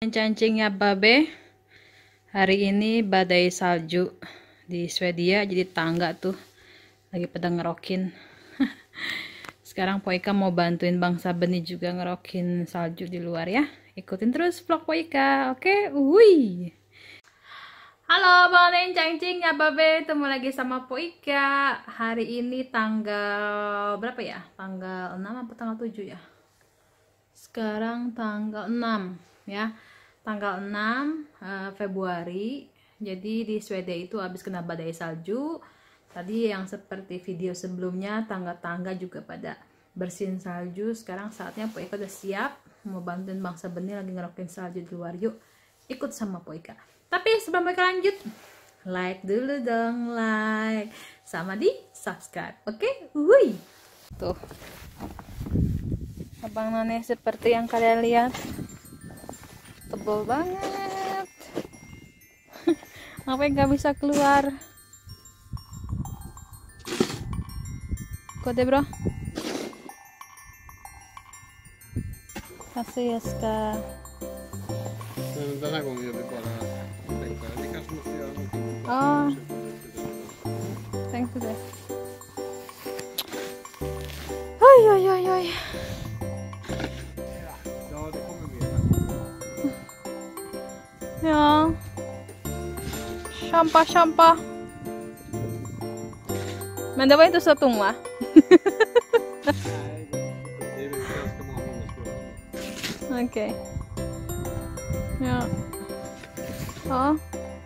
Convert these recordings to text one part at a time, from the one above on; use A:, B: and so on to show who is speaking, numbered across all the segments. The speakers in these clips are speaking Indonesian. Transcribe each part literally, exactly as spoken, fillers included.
A: Cancingnya Babe, hari ini badai salju di Swedia, jadi tangga tuh lagi pada ngerokin. Sekarang Poika mau bantuin Bangsa Benih juga ngerokin salju di luar ya. Ikutin terus vlog Poika, oke? Wuih. Halo Bang Cancing ya Babe, ketemu lagi sama Poika. Hari ini tanggal berapa ya? Tanggal enam atau tanggal tujuh ya? Sekarang tanggal enam ya. Tanggal enam uh, Februari. Jadi di Swedia itu habis kena badai salju. Tadi yang seperti video sebelumnya, tangga-tangga juga pada bersihin salju. Sekarang saatnya Poika udah siap mau bantuin Bangsa Benih lagi ngerokin salju di luar. Yuk ikut sama Poika. Tapi sebelum mereka lanjut, like dulu dong, like sama di subscribe, oke? Okay? Wuih. Tuh, Abang None seperti yang kalian lihat, tebal banget. Ngapain nggak bisa keluar? Kode bro, kasih ya ska.
B: Den här gången gör vi bara tänkte vi kanske måste göra någonting.
A: Ja, tänkte det. Oj, oj, oj, oj.
B: Ja, det kommer mer.
A: Ja. Champa, champa. Men det var inte så tunga.
B: Nej, det är ganska många månader.
A: Okej. Ja. Ja.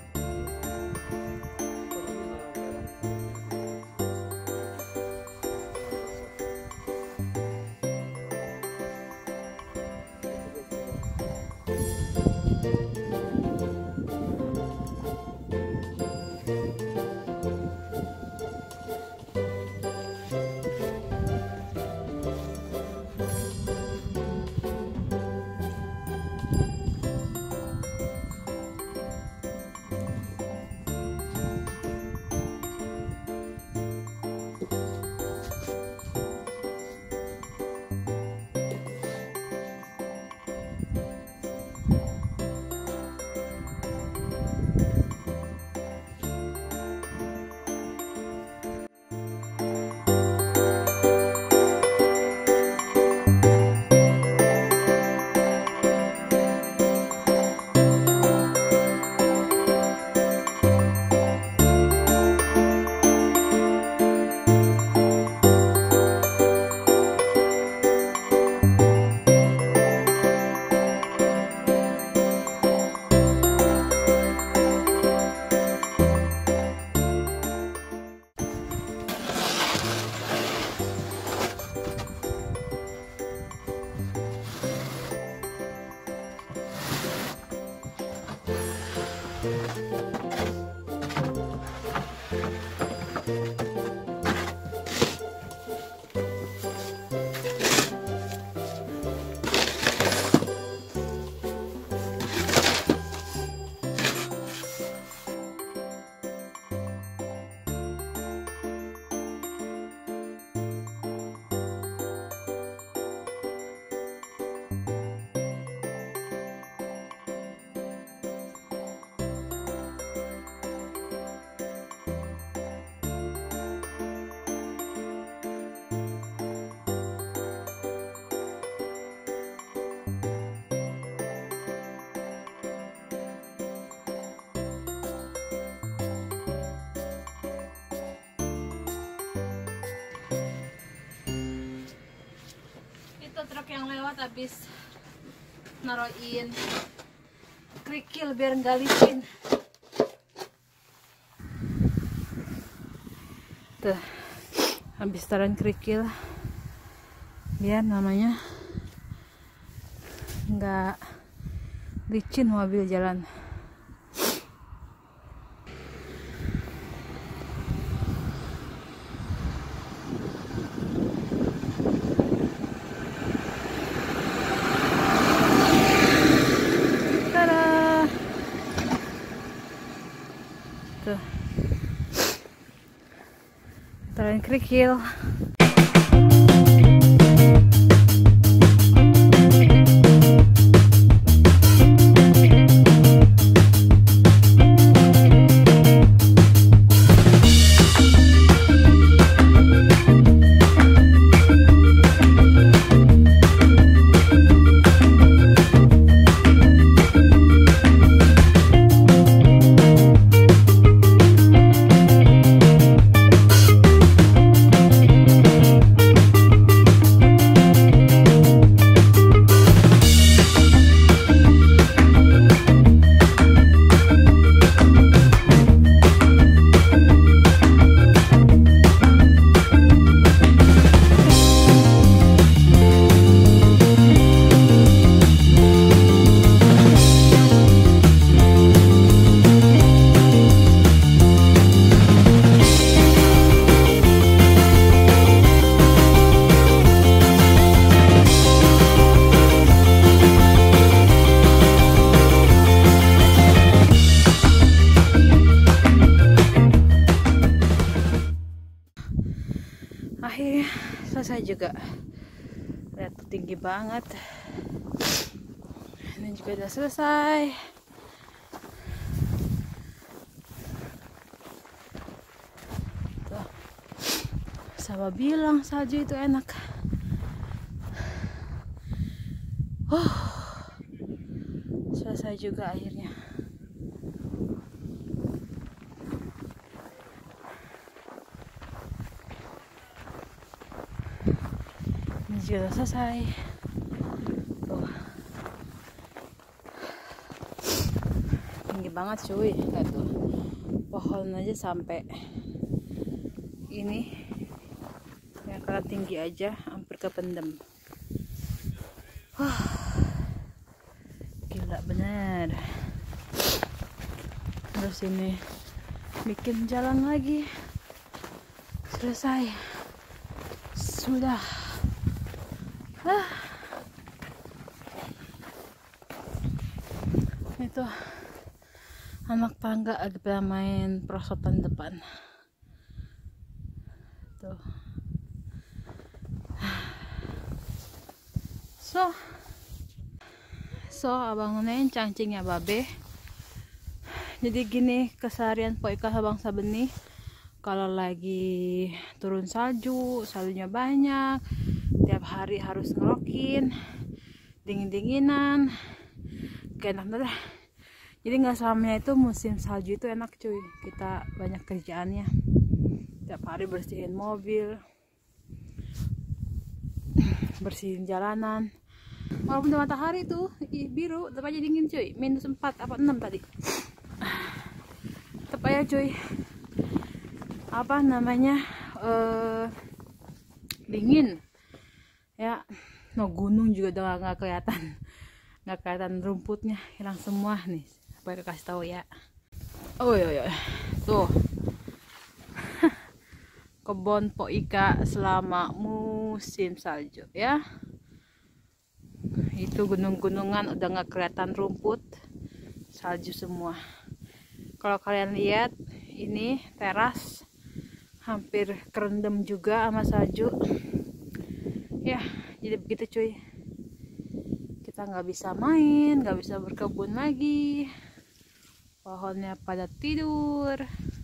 A: Truk yang lewat habis naroin kerikil biar nggak licin. Tuh, habis taruhin kerikil biar namanya nggak licin mobil jalan. Taruhin kerikil. juga. Lihat tuh tinggi banget. Ini juga udah selesai. Tuh. Sama bilang salju itu enak. Oh, selesai juga akhirnya. Ini juga selesai. Tuh. Tinggi banget cuy. Lihat tuh. Pohon aja sampai ini. Ya karena tinggi aja hampir kependem. Wah. Gila bener. Terus ini bikin jalan lagi. Selesai. Sudah. Ah. Itu anak tangga lagi pada main perosotan depan. Tuh. So So abang neng cangcingnya babe. Jadi gini keseharian Poika Sabang Sabeni. Kalau lagi turun salju, saljunya banyak, tiap hari harus ngerokin, dingin-dinginan, gak enak dah. Jadi nggak selamanya itu musim salju itu enak cuy. Kita banyak kerjaannya. Tiap hari bersihin mobil, bersihin jalanan. Walaupun matahari tuh ih, biru, tetap aja dingin cuy. Minus empat apa enam tadi. Tetap aja cuy. Apa namanya? Uh, dingin. Ya, no gunung juga udah nggak kelihatan. Nggak kelihatan rumputnya, hilang semua nih. Apa yang kasih tahu ya. Oh iya, iya. Tuh. Kebun Poika selama musim salju ya. Itu gunung-gunungan udah nggak kelihatan rumput, salju semua. Kalau kalian lihat ini teras hampir kerendam juga sama salju ya. Jadi begitu cuy, kita nggak bisa main, nggak bisa berkebun lagi, pohonnya pada tidur.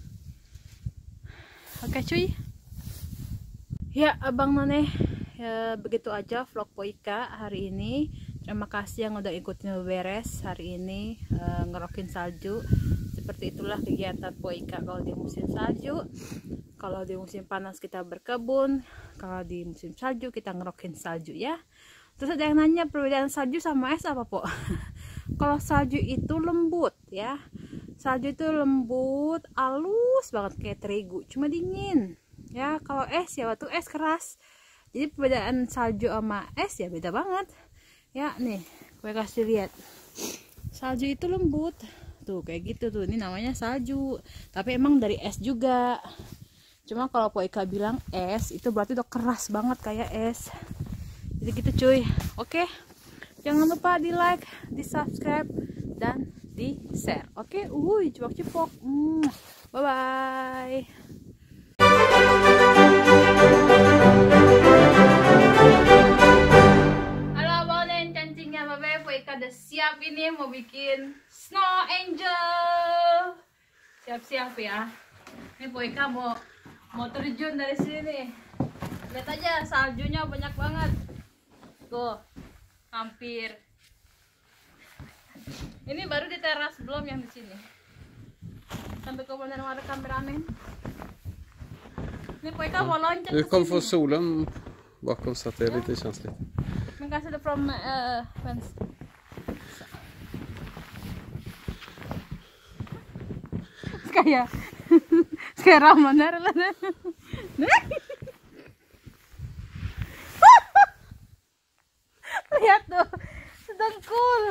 A: Oke cuy ya, abang none ya, begitu aja vlog Poika hari ini. Terima kasih yang udah ikutin beres hari ini, e, ngerokin salju. Seperti itulah kegiatan Poika kalau di musim salju. Kalau di musim panas kita berkebun, kalau di musim salju kita ngerokin salju ya. Terus ada yang nanya perbedaan salju sama es apa po? Kalau salju itu lembut ya, salju itu lembut, halus banget kayak terigu, cuma dingin ya. Kalau es ya waktu es keras. Jadi perbedaan salju sama es ya beda banget ya. Nih gue kasih lihat, salju itu lembut tuh kayak gitu tuh, ini namanya salju, tapi emang dari es juga. Cuma kalau Poika bilang es itu berarti udah keras banget kayak es. Jadi gitu cuy. Oke, jangan lupa di like, di subscribe, dan di share. Oke, uhuy cepok-cepok. mm. Bye bye. Halo abang dan cancingnya babe, Poika udah siap ini mau bikin snow angel. Siap-siap ya. Ini Poika mau mau terjun dari sini. Lihat aja saljunya banyak banget. Tuh, hampir. Ini baru di teras, belum yang di sini. Sampai kemudian ada kameramen. Ini Poika mau loncat.
B: Nu kom från solen bakom så att det är lite känsligt.
A: Men kanske det från uh, vänster. Ska jag Ska jag ramla ner eller? Nej. Lihat tuh, sedang cool.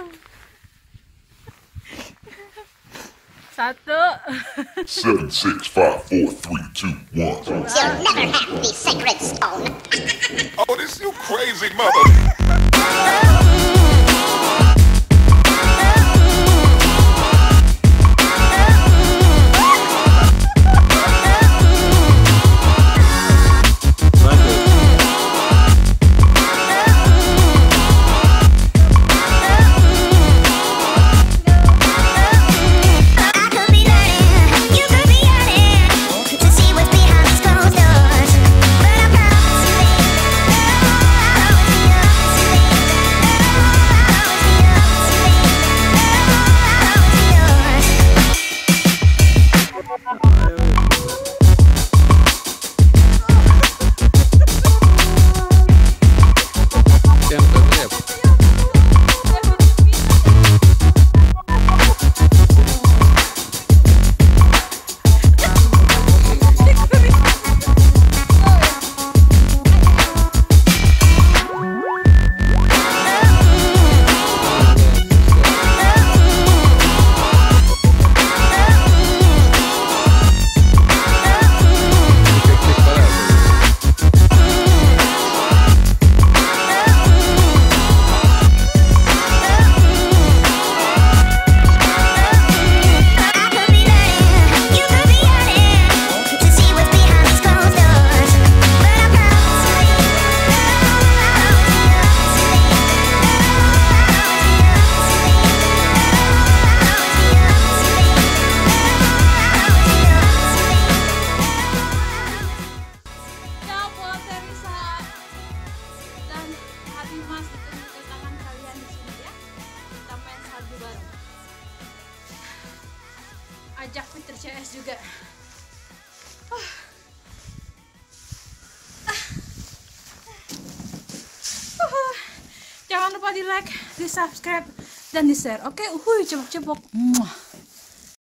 A: Satu.
C: Seven, six, five, four, three, two, one.
D: You'll never have the sacred stone.
C: Oh, this you crazy mother.
A: ajak Peter C S juga. Uh. Uh. Jangan lupa di like, di subscribe, dan di share. Oke, uhuy, cepok-cepok.